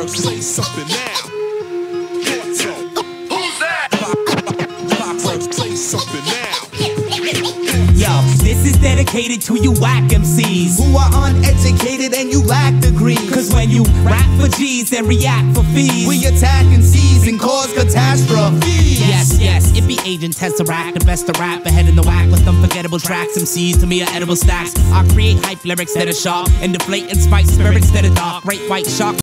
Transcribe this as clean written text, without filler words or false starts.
Foxworks, say something now. Who's that? Foxworks, say something now. Yo, this is dedicated to you whack MCs who are uneducated and you lack degrees. Cause when you rap for G's and react for fees, we attack and seize and cause catastrophes. Yes, it be Agent Tesseract, the best to rap, ahead in the whack with unforgettable tracks. MCs to me are edible stacks. I create hype lyrics that are sharp and deflate and spike spirits that are dark. Great white shark.